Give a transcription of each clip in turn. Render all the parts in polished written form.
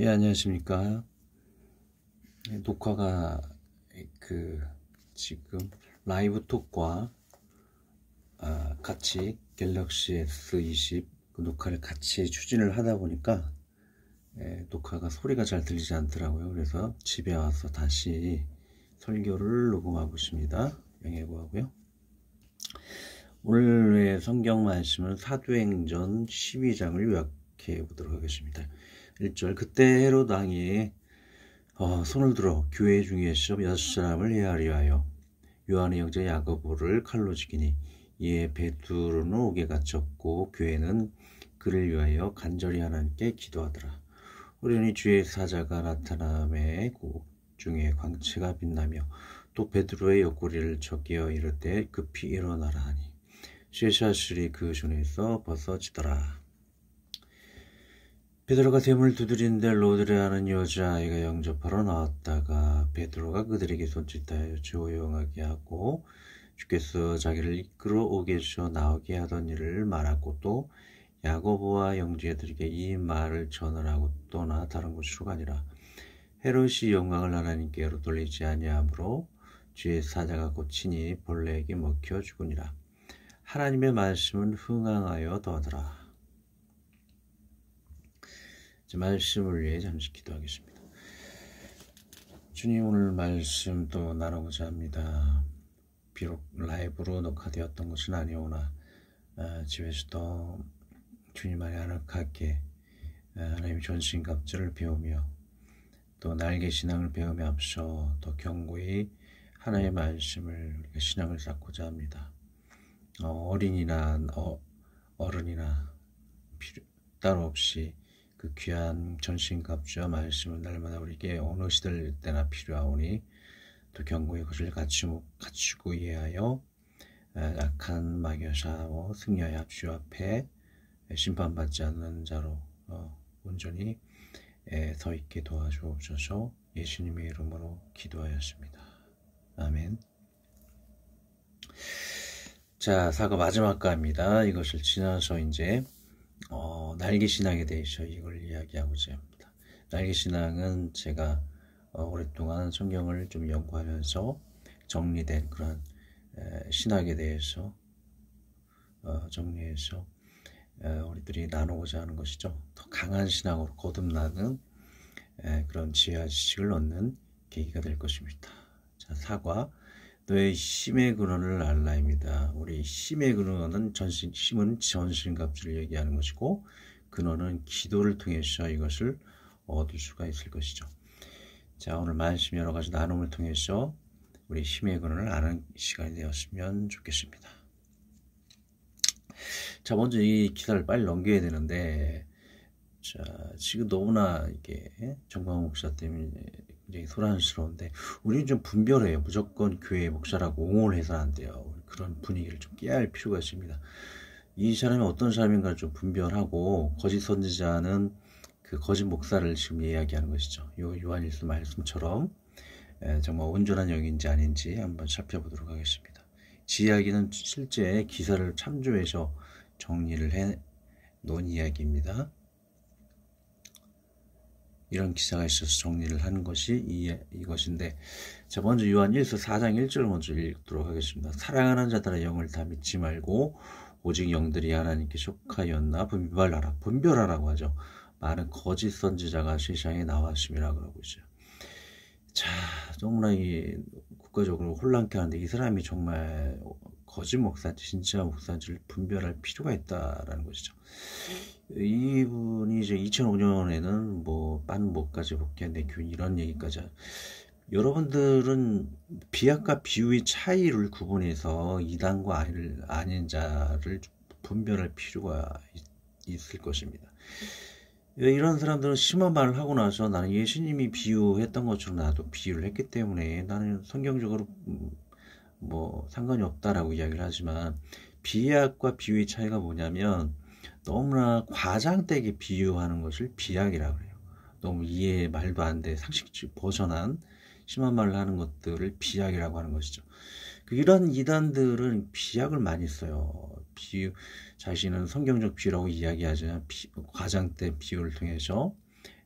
예, 안녕하십니까. 녹화가 지금 라이브 톡과 같이 갤럭시 S20 녹화를 같이 추진을 하다 보니까 녹화가 소리가 잘 들리지 않더라고요. 그래서 집에 와서 다시 설교를 녹음하고 있습니다. 양해구하고요. 오늘의 성경 말씀은 사도행전 12장을 요약해 보도록 하겠습니다. 1절, 그때 헤롯 왕이 손을 들어 교회 중에서 6사람을 해하려 하여 요한의 형제 야고보를 칼로 죽이니 이에 베드로는 옥에 갇혔고 교회는 그를 위하여 간절히 하나님께 기도하더라. 우연히 주의 사자가 나타남에 그 중에 광채가 빛나며 또 베드로의 옆구리를 적여 이르되 급히 일어나라 하니 쇠사슬이 그 손에서 벗어지더라. 베드로가 대문을 두드리는데 로드레하는 여자아이가 영접하러 나왔다가 베드로가 그들에게 손짓하여 조용하게 하고 주께서 자기를 이끌어 옥에서 나오게 하던 일을 말하고 또 야고보와 형제들에게 이 말을 전하라고 떠나 다른 곳으로 가니라. 헤롯이 영광을 하나님께로 돌리지 아니하므로 주의 사자가 고치니 벌레에게 먹혀 죽으니라. 하나님의 말씀은 흥황하여 더하더라. 말씀을 위해 잠시 기도하겠습니다. 주님, 오늘 말씀 또 나누고자 합니다. 비록 라이브로 녹화되었던 것은 아니오나 집에서도 주님 안에 아늑하게 하나님의 전신갑주를 배우며 또 날개 신앙을 배우며 앞서 더 견고히 하나님의 말씀을 우리가 신앙을 쌓고자 합니다. 어린이나 어른이나 따로 없이 그 귀한 전신갑주와 말씀은 날마다 우리에게 어느 시들 때나 필요하오니 또 견고히 그것을 갖추고 이해하여 악한 마귀사와 승려의 합주 앞에 심판받지 않는 자로 온전히 서 있게 도와주옵소서. 예수님의 이름으로 기도하였습니다. 아멘. 자, 사과 마지막 가입니다. 이것을 지나서 이제 날개신앙에 대해서 이걸 이야기하고자 합니다. 날개신앙은 제가 오랫동안 성경을 좀 연구하면서 정리된 그런 신학에 대해서 정리해서 우리들이 나누고자 하는 것이죠. 더 강한 신앙으로 거듭나는 그런 지혜와 지식을 얻는 계기가 될 것입니다. 자, 사과, 너의 힘의 근원을 알라입니다. 우리 힘의 근원은 힘은 전신갑주를 얘기하는 것이고 근원은 기도를 통해서 이것을 얻을 수가 있을 것이죠. 자, 오늘 말씀 여러 가지 나눔을 통해서 우리 힘의 근원을 아는 시간이 되었으면 좋겠습니다. 자, 먼저 이 기사를 빨리 넘겨야 되는데, 자, 지금 너무나 이게 정광훈 목사 때문에 굉장히 소란스러운데, 우리는 좀 분별해요. 무조건 교회 목사라고 옹호를 해서는 안 돼요. 그런 분위기를 좀 깨야 할 필요가 있습니다. 이 사람이 어떤 사람인가를 좀 분별하고, 거짓 선지자는 그 거짓 목사를 지금 이야기하는 것이죠. 요한일서 말씀처럼 정말 온전한 영인지 아닌지 한번 살펴보도록 하겠습니다. 지 이야기는 실제 기사를 참조해서 정리를 해 놓은 이야기입니다. 이런 기사가 있어서 정리를 하는 것이 이것인데, 자, 먼저 요한 1서 4장 1절을 먼저 읽도록 하겠습니다. 사랑하는 자들의 영을 다 믿지 말고 오직 영들이 하나님께 속하였나 분별하라고 하죠. 많은 거짓 선지자가 세상에 나왔음이라 그러고 있어요. 자, 너무나 국가적으로 혼란케 하는데 이 사람이 정말 거짓 목사인지 진짜 목사인지를 분별할 필요가 있다라는 것이죠. 이분이 이제 2005년에는 뭐 빤목까지 복귀한 교인 이런 얘기까지 여러분들은 비약과 비유의 차이를 구분해서 이단과 아닌 자를 분별할 필요가 있을 것입니다. 이런 사람들은 심한 말을 하고 나서 나는 예수님이 비유했던 것처럼 나도 비유를 했기 때문에 나는 성경적으로 뭐 상관이 없다라고 이야기를 하지만, 비약과 비유의 차이가 뭐냐면 너무나 과장되게 비유하는 것을 비약이라고 해요. 너무 말도 안 돼 상식적 벗어난 심한 말을 하는 것들을 비약이라고 하는 것이죠. 이런 이단들은 비약을 많이 써요. 자신은 성경적 비유라고 이야기하지만 과장된 비유를 통해서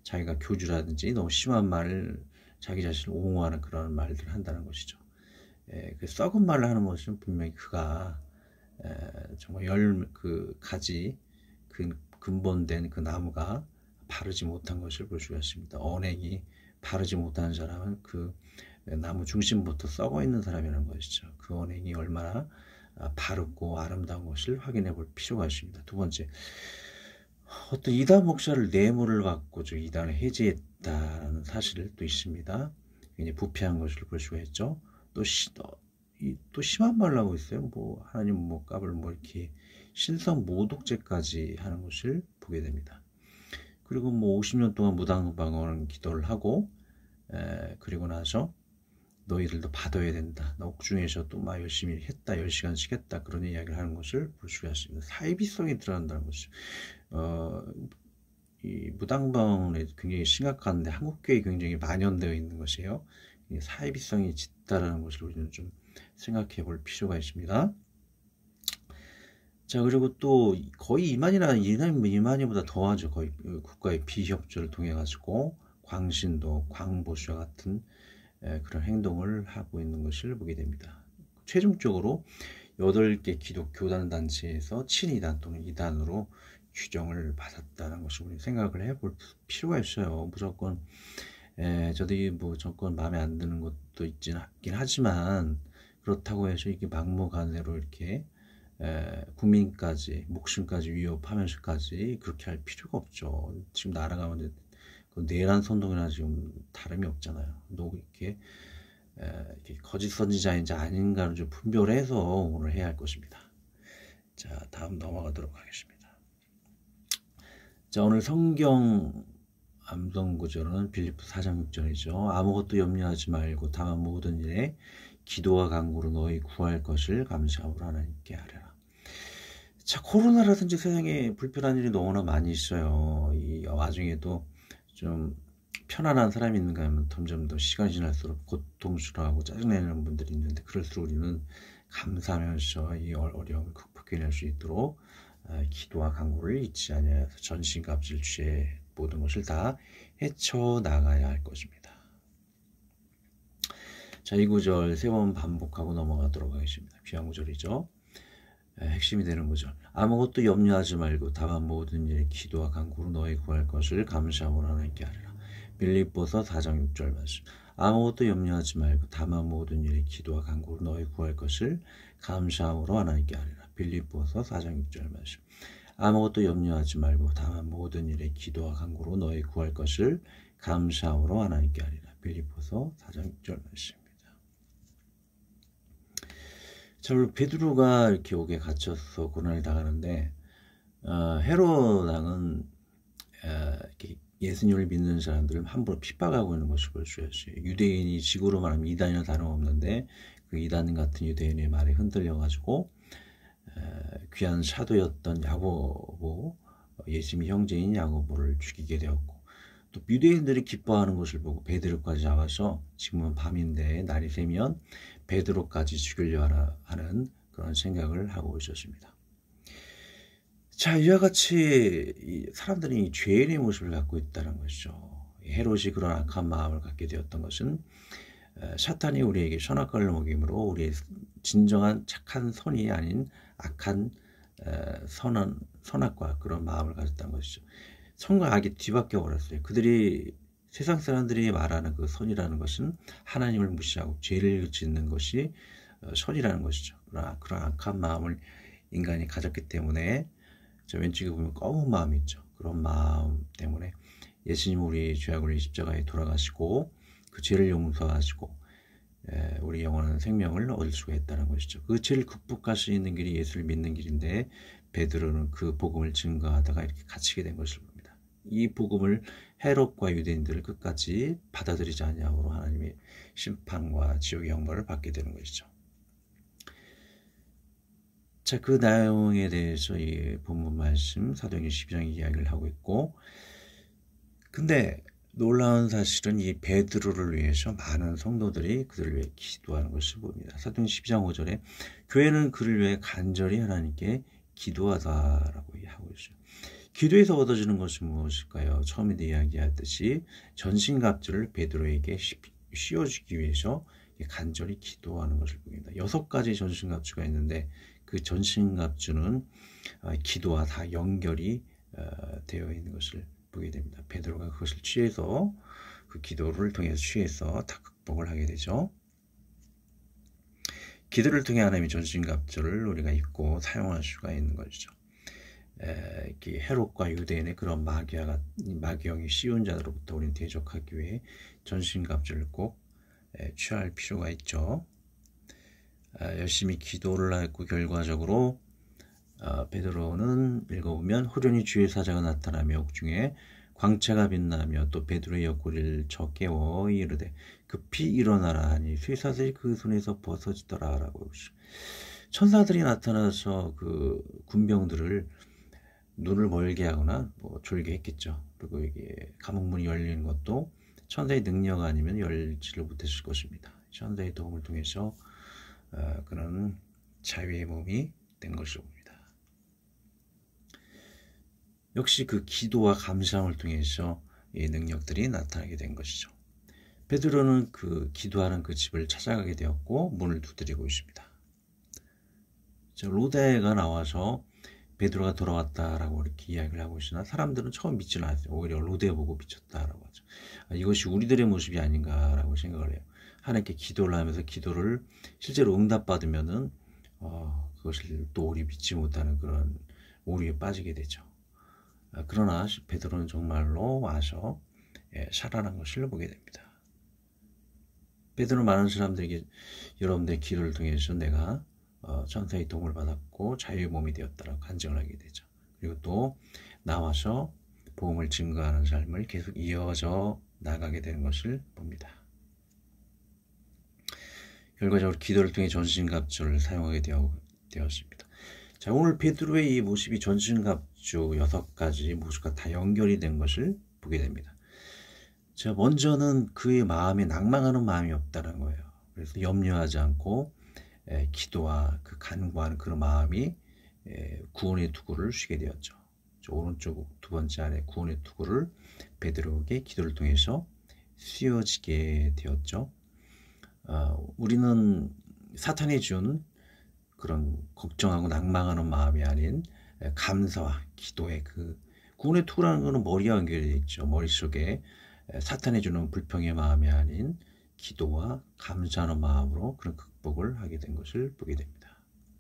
자기가 교주라든지 너무 심한 말을 자기 자신을 옹호하는 그런 말들을 한다는 것이죠. 그 썩은 말을 하는 것은 분명히 그가 정말 그 가지 그 근본된 그 나무가 바르지 못한 것을 볼 수가 있습니다. 언행이 바르지 못한 사람은 그 나무 중심부터 썩어 있는 사람이라는 것이죠. 그 언행이 얼마나 바르고 아름다운 것을 확인해 볼 필요가 있습니다. 두 번째, 어떤 이단 목사를 뇌물을 받고 이단을 해제했다는 사실을 또 있습니다. 굉장히 부패한 것을 볼 수가 있죠. 또 심한 말을 하고 있어요. 뭐 하나님 뭐 값을 뭐 이렇게 신성 모독죄까지 하는 것을 보게 됩니다. 그리고 뭐 50년 동안 무당방언 기도를 하고 그리고 나서 너희들도 받아야 된다. 나 옥중에서 또 막 열심히 했다. 10시간씩 했다. 그런 이야기를 하는 것을 볼 수가 있습니다. 사이비성이 들어간다는 것이죠. 이 무당방언에 굉장히 심각한데 한국교회에 굉장히 만연되어 있는 것이에요. 사이비성이 짙다라는 것을 우리는 좀 생각해 볼 필요가 있습니다. 자, 그리고 또 거의 이만희보다 더하죠. 거의 국가의 비협조를 통해 가지고 광신도, 광보수와 같은 그런 행동을 하고 있는 것을 보게 됩니다. 최종적으로 8개 기독 교단 단체에서 친이단 또는 이단으로 규정을 받았다는 것을 우리 생각을 해볼 필요가 있어요. 무조건 저도 뭐 정권 마음에 안 드는 것도 있긴 하지만 그렇다고 해서 이게 막무가내로 이렇게 국민까지 목숨까지 위협하면서까지 그렇게 할 필요가 없죠. 지금 나라가 그 내란 선동이나 지금 다름이 없잖아요. 이렇게 거짓 선지자인지 아닌가를 좀 분별해서 오늘 해야 할 것입니다. 자, 다음 넘어가도록 하겠습니다. 자, 오늘 성경 암송 구절은 빌립보 4장 6절이죠. 아무것도 염려하지 말고 다만 모든 일에 기도와 간구로 너희 구할 것을 감사하고 하나님께 하라. 자, 코로나라든지 세상에 불편한 일이 너무나 많이 있어요. 이 와중에도 좀 편안한 사람이 있는가 하면 점점 더 시간이 지날수록 고통스러워하고 짜증내는 분들이 있는데 그럴수록 우리는 감사하면서 이 어려움을 극복해낼 수 있도록 기도와 간구를 잊지 아니하여서 전신갑질 주의 모든 것을 다 헤쳐나가야 할 것입니다. 자, 이 구절 3번 반복하고 넘어가도록 하겠습니다. 귀한 구절이죠. 핵심이 되는 구절. 아무것도 염려하지 말고 다만 모든 일에 기도와 간구로 너희 구할 것을 감사하고 하나님께 하리라. 빌립보서 4장 6절 말씀. 아무것도 염려하지 말고 다만 모든 일에 기도와 간구로 너희 구할 것을 감사함으로 하나님께 하리라. 빌립보서 4장 6절 말씀. 아무것도 염려하지 말고 다만 모든 일에 기도와 간구로 너희 구할 것을 감사함으로 하나님께 하리라. 빌립보서 4장 6절 말씀입니다. 자, 우리 베드로가 이렇게 옥에 갇혀서 고난을 당하는데 헤롯 왕은 이렇게 예수님을 믿는 사람들을 함부로 핍박하고 있는 것을 볼 수 있어요. 유대인이 지구로 말하면 이단이나 다름없는데 그 이단 같은 유대인의 말에 흔들려가지고 귀한 사도였던 야고보, 예수님의 형제인 야고보를 죽이게 되었고 또 유대인들이 기뻐하는 것을 보고 베드로까지 잡아서 지금은 밤인데 날이 새면 베드로까지 죽이려 하는 그런 생각을 하고 있었습니다. 자, 이와 같이 사람들이 죄인의 모습을 갖고 있다는 것이죠. 헤롯이 그런 악한 마음을 갖게 되었던 것은 사탄이 우리에게 선악과를 먹임으로 우리의 진정한 착한 선이 아닌 악한 선악과 그런 마음을 가졌다는 것이죠. 선과 악이 뒤바뀌어 버렸어요. 세상 사람들이 말하는 그 선이라는 것은 하나님을 무시하고 죄를 짓는 것이 선이라는 것이죠. 그런 악한 마음을 인간이 가졌기 때문에 저 왼쪽에 보면 검은 마음이 있죠. 그런 마음 때문에 예수님 우리 죄악을 위해 십자가에 돌아가시고 그 죄를 용서하시고 우리 영원한 생명을 얻을 수가 있다는 것이죠. 그 죄를 극복할 수 있는 길이 예수를 믿는 길인데 베드로는 그 복음을 증거하다가 이렇게 갇히게 된 것을 봅니다. 이 복음을 헤롯과 유대인들을 끝까지 받아들이지 아니함으로 하나님의 심판과 지옥의 형벌을 받게 되는 것이죠. 자, 그 내용에 대해서 이 본문 말씀 사도행전 12장 이야기를 하고 있고, 근데 놀라운 사실은 이 베드로를 위해서 많은 성도들이 그들을 위해 기도하는 것을 봅니다. 사도행전 12장 5절에 교회는 그를 위해 간절히 하나님께 기도하다라고 하고 있어요. 기도에서 얻어지는 것은 무엇일까요? 처음에도 이야기했듯이 전신갑주를 베드로에게 씌워주기 위해서 간절히 기도하는 것을 보입니다. 6가지 전신갑주가 있는데 그 전신갑주는 기도와 다 연결이 되어 있는 것을 보게 됩니다. 베드로가 그것을 취해서 그 기도를 통해서 취해서 다 극복을 하게 되죠. 기도를 통해 하나님의 전신갑주를 우리가 입고 사용할 수가 있는 것이죠. 헤롯과 유대인의 그런 마귀형이 씌운 자들로부터 우리는 대적하기 위해 전신갑주를 꼭 취할 필요가 있죠. 열심히 기도를 했고 결과적으로 베드로는 읽어보면 호련히 주의 사자가 나타나며 옥중에 광채가 빛나며 또 베드로의 옆구리를 저깨워 이르되 급히 일어나라 하니 쇠사슬이 그 손에서 벗어지더라 라고. 천사들이 나타나서 그 군병들을 눈을 멀게 하거나 졸게 했겠죠. 그리고 이게 감옥문이 열리는 것도 천사의 능력 아니면 열지를 못했을 것입니다. 천사의 도움을 통해서 그는 자유의 몸이 된 것을 봅니다. 역시 그 기도와 감사함을 통해서 이 능력들이 나타나게 된 것이죠. 베드로는 그 기도하는 그 집을 찾아가게 되었고 문을 두드리고 있습니다. 로데가 나와서 베드로가 돌아왔다라고 이렇게 이야기를 하고 있으나 사람들은 처음 믿지는 않았어요. 오히려 로데 보고 미쳤다라고 하죠. 이것이 우리들의 모습이 아닌가라고 생각을 해요. 하나님께 기도를 하면서 기도를 실제로 응답받으면은 그것을 또 우리 믿지 못하는 그런 오류에 빠지게 되죠. 그러나 베드로는 정말로 와서 살아난 것을 보게 됩니다. 베드로는 많은 사람들에게 여러분들의 기도를 통해서 내가 천사의 도움을 받았고 자유의 몸이 되었다라고 간증을 하게 되죠. 그리고 또 나와서 복음을 증거하는 삶을 계속 이어져 나가게 되는 것을 봅니다. 결과적으로 기도를 통해 전신갑주를 사용하게 되었습니다. 자, 오늘 베드로의 이 모습이 전신갑주 6가지 모습과 다 연결이 된 것을 보게 됩니다. 자, 먼저는 그의 마음에 낭망하는 마음이 없다는 거예요. 그래서 염려하지 않고 기도와 그 간구하는 그런 마음이 구원의 투구를 쉬게 되었죠. 오른쪽 두 번째 아래 구원의 투구를 베드로에게 기도를 통해서 씌워지게 되었죠. 우리는 사탄이 준 그런 걱정하고 낭망하는 마음이 아닌 감사와 기도의 그 구원의 투구라는 것은 머리와 연결되어 있죠. 머릿속에 사탄이 주는 불평의 마음이 아닌 기도와 감사하는 마음으로 그런 극복을 하게 된 것을 보게 됩니다.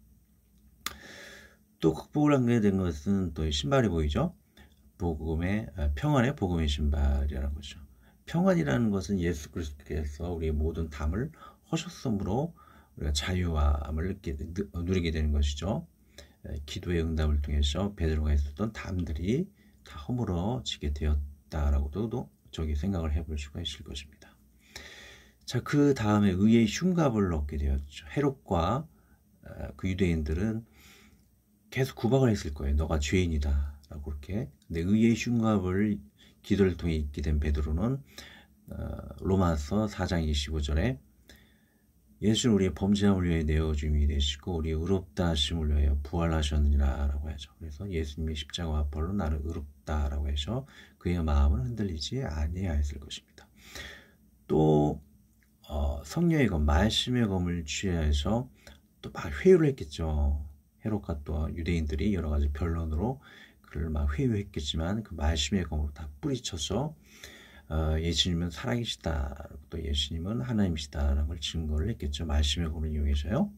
또 극복을 하게 된 것은 또 신발이 보이죠. 평안의 복음의 신발이라는 것이죠. 평안이라는 것은 예수 그리스도께서 우리의 모든 담을 허셨음으로 우리가 자유함을 누리게 되는 것이죠. 기도의 응답을 통해서 베드로가 있었던 담들이 다 허물어지게 되었다라고도 생각을 해볼 수가 있을 것입니다. 자, 그 다음에 의의 흉갑을 얻게 되었죠. 헤롯과 그 유대인들은 계속 구박을 했을 거예요. 너가 죄인이다 라고 그렇게. 근데 의의 흉갑을 기도를 통해 입게 된 베드로는 로마서 4장 25절에 예수는 우리의 범죄함을 위해 내어줌이 되시고 우리의 의롭다 하심을 위하여 부활하셨느니라 라고 하죠. 그래서 예수님의 십자가와 아폴로 나를 의롭다 라고 해서 그의 마음은 흔들리지 아니하였을 것입니다. 또 성령의 검, 말씀의 검을 취해서 또 막 회유를 했겠죠. 헤롯과 또 유대인들이 여러 가지 변론으로 그를 막 회유했겠지만 그 말씀의 검으로 다 뿌리쳐서 예수님은 살아계시다, 또 예수님은 하나님이시다라는 걸 증거를 했겠죠. 말씀의 검을 이용해서요.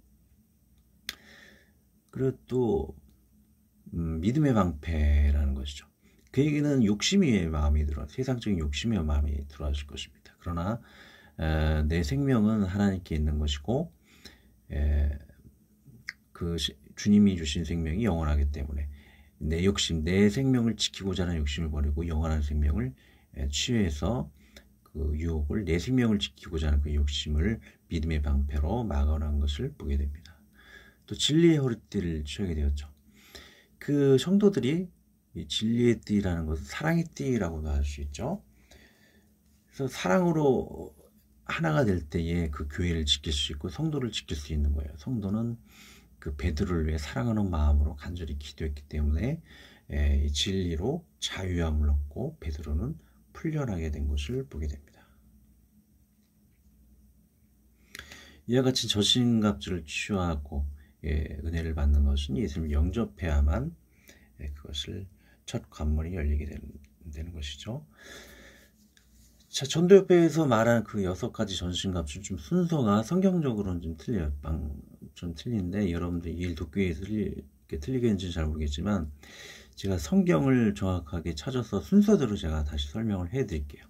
그리고 또 믿음의 방패라는 것이죠. 그에게는 욕심의 마음이 세상적인 욕심의 마음이 들어왔을 것입니다. 그러나 내 생명은 하나님께 있는 것이고 그 주님이 주신 생명이 영원하기 때문에 내 생명을 지키고자 하는 욕심을 버리고 영원한 생명을 취해서 그 유혹을, 내 생명을 지키고자 하는 그 욕심을 믿음의 방패로 막아낸 것을 보게 됩니다. 또 진리의 허리띠를 취하게 되었죠. 그 성도들이 이 진리의 띠라는 것은 사랑의 띠라고도 할 수 있죠. 그래서 사랑으로 하나가 될 때에 그 교회를 지킬 수 있고 성도를 지킬 수 있는 거예요. 성도는 그 베드로를 위해 사랑하는 마음으로 간절히 기도했기 때문에 이 진리로 자유함을 얻고 베드로는 풀려나게 된 것을 보게 됩니다. 이와 같이 저신갑주를 취하고 은혜를 받는 것은 예수님을 영접해야만 그것을 첫 관문이 열리게 되는 것이죠. 자, 전도협회에서 말한 그 6가지 전신갑주 좀 순서가 성경적으로는 좀 틀려요. 좀 틀린데 여러분들 이 일 독교에서 틀리게 했는지는 잘 모르겠지만 제가 성경을 정확하게 찾아서 순서대로 제가 다시 설명을 해 드릴게요.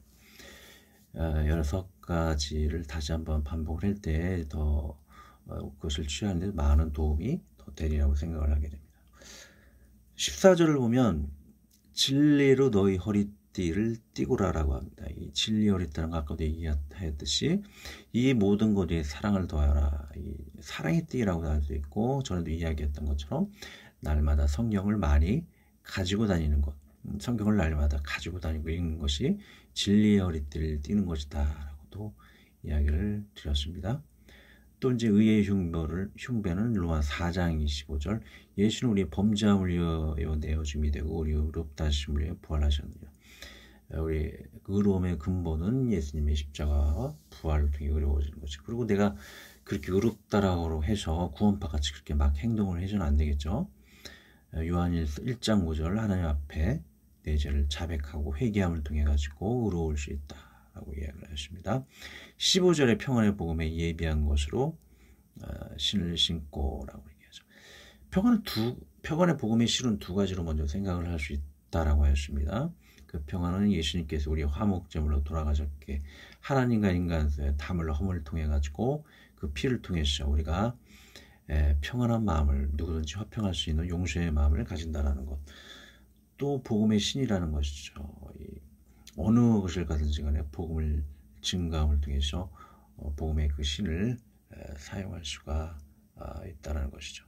6가지를 다시 한번 반복을 할 때 더 그것을 취하는 데 많은 도움이 더 되리라고 생각을 하게 됩니다. 14절을 보면 진리로 너희 허리띠를 띠고라라고 합니다. 이 진리 허리띠라는 거 아까도 얘기했듯이 이 모든 것에 사랑을 더하라. 이 사랑의 띠라고 할 수 있고 전에도 이야기했던 것처럼 날마다 성경을 많이 가지고 다니는 것, 성경을 날마다 가지고 다니고 읽는 것이 진리의 허리띠를 띠는 것이다 라고도 이야기를 드렸습니다. 또 이제 의의 흉배는 로마 4장 25절 예수는 우리의 범죄함을 위하여 내어줌이 되고 우리 의롭다 하심을 위하여 부활하셨느냐. 우리 의로움의 근본은 예수님의 십자가와 부활을 통해 의로워지는 것이. 그리고 내가 그렇게 의롭다라고 해서 구원파 같이 그렇게 막 행동을 해서는 안 되겠죠. 요한일서 1장 5절 하나님 앞에 내 죄를 자백하고 회개함을 통해 가지고 의로울 수 있다라고 이야기를 하십니다. 15절의 평안의 복음에 예비한 것으로 신을 신고라고 얘기하죠. 평안의 복음의 실은 2가지로 먼저 생각을 할 수 있다라고 하였습니다. 그 평안은 예수님께서 우리의 화목제물로 돌아가셨기에 하나님과 인간 사이의 담을 허물을 통해 가지고 그 피를 통해서 우리가 평안한 마음을 누구든지 화평할 수 있는 용서의 마음을 가진다라는 것. 또 복음의 신이라는 것이죠. 어느 것을 가든지 간에 복음을 증거함을 통해서 복음의 그 신을 사용할 수가 있다는 것이죠.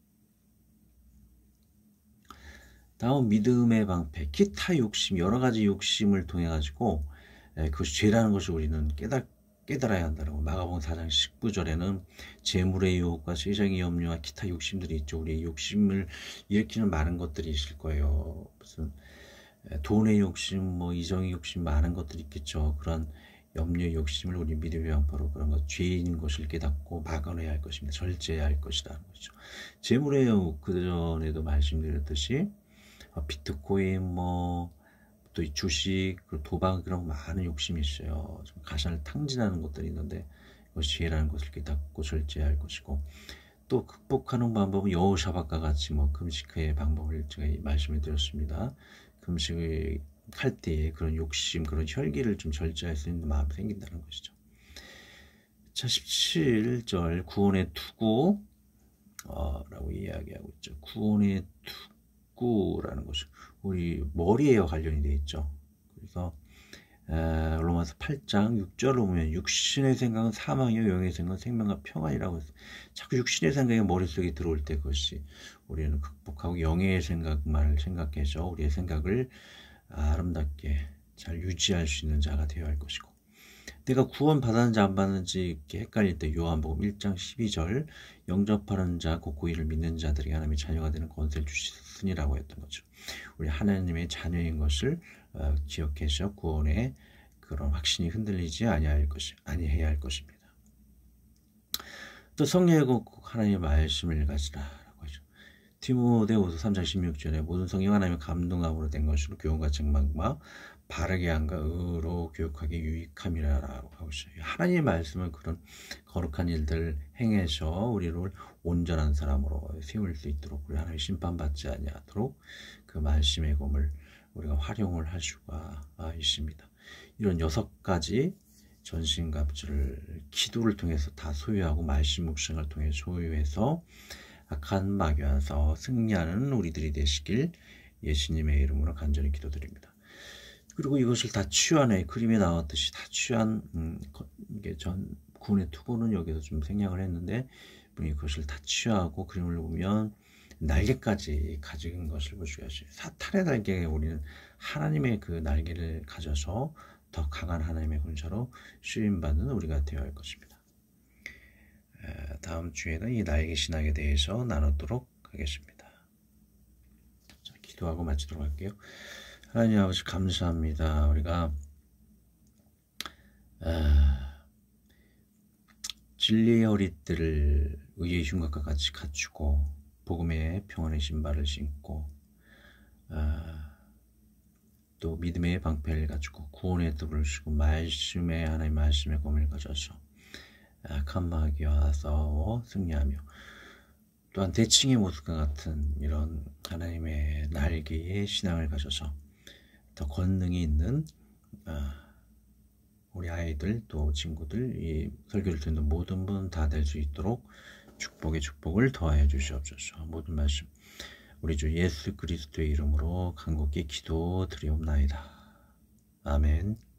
다음 믿음의 방패, 기타 욕심, 여러 가지 욕심을 통해 가지고 그것이 죄라는 것을 우리는 깨달아야 한다는 거. 마가복음 4장 19절에는 재물의 유혹과 세상의 염려와 기타 욕심들이 있죠. 우리의 욕심을 일으키는 많은 것들이 있을 거예요. 무슨 돈의 욕심, 뭐 이정의 욕심 많은 것들이 있겠죠. 그런 염려의 욕심을 우리 믿음의 방패로 그런 것 죄인 것을 깨닫고 막아내야 할 것입니다. 절제해야 할 것이라는 거죠. 재물의 유혹 그 전에도 말씀드렸듯이 비트코인 또 이 주식, 도박 그런 많은 욕심이 있어요. 좀 가산을 탕진하는 것들이 있는데 이것이 죄라는 것을 깨닫고 절제해야 할 것이고 또 극복하는 방법은 여호사밧과 같이 금식의 방법을 제가 말씀을 드렸습니다. 금식을 할 때에 그런 욕심, 그런 혈기를 좀 절제할 수 있는 마음이 생긴다는 것이죠. 자, 17절 구원의 투구 라고 이야기하고 있죠. 구원의 투구라는 것은 우리 머리에와 관련이 되어 있죠. 그래서 로마서 8장 6절로 보면 육신의 생각은 사망이요 영의 생각은 생명과 평안이라고 해서 자꾸 육신의 생각이 머릿속에 들어올 때 그것이 우리는 극복하고 영의 생각만을 생각해서 우리의 생각을 아름답게 잘 유지할 수 있는 자가 되어야 할 것이고 내가 구원 받았는지 안 받았는지 이렇게 헷갈릴 때 요한복음 1장 12절 영접하는 자 곧 그 이를 믿는 자들이 하나님의 자녀가 되는 권세를 주시니라고 했던 거죠. 우리 하나님의 자녀인 것을 기억해서 구원의 그런 확신이 흔들리지 아니해야 할 것입니다. 또 성령의 곧 하나님의 말씀을 가지라라고 하죠. 디모데후서 3장 16절에 모든 성령 하나님의 감동함으로 된 것으로 교훈과 책망과 바르게 함과 의로 교육하게 유익함이라고 하고 있어요. 하나님의 말씀은 그런 거룩한 일들 행해서 우리를 온전한 사람으로 세울 수 있도록 우리 하나님 심판받지 아니하도록 그 말씀의 검을 우리가 활용을 할 수가 있습니다. 이런 6가지 전신갑주를 기도를 통해서 다 소유하고 말씀 묵상을 통해 소유해서 악한 마귀와서 승리하는 우리들이 되시길 예수님의 이름으로 간절히 기도드립니다. 그리고 이것을 다 취한 그림에 나왔듯이 다 취한 이게 구원의 투구는 여기서 좀 생략을 했는데 그것을 다 취하고 그림을 보면 날개까지 가진 것을 볼 수가 있어요. 사탄의 날개에 우리는 하나님의 그 날개를 가져서 더 강한 하나님의 군사로 쓰임받는 우리가 되어야 할 것입니다. 다음 주에는 이 날개 신학에 대해서 나누도록 하겠습니다. 자, 기도. 기도하고 마치도록 할게요. 하나님 아버지 감사합니다. 우리가 진리의 허리띠를 의의 흉곽과 같이 갖추고 복음의 평안의 신발을 신고 또 믿음의 방패를 갖추고 구원의 뜰을 쓰고 말씀의 하나님 말씀의 검을 가져서 악한 마귀와 싸워 승리하며 또한 대칭의 모습과 같은 이런 하나님의 날개의 신앙을 가져서 더 권능이 있는 우리 아이들 또 친구들 이 설교를 듣는 모든 분 다 될 수 있도록 축복의 축복을 더하여 주시옵소서. 모든 말씀 우리 주 예수 그리스도의 이름으로 간곡히 기도드리옵나이다. 아멘.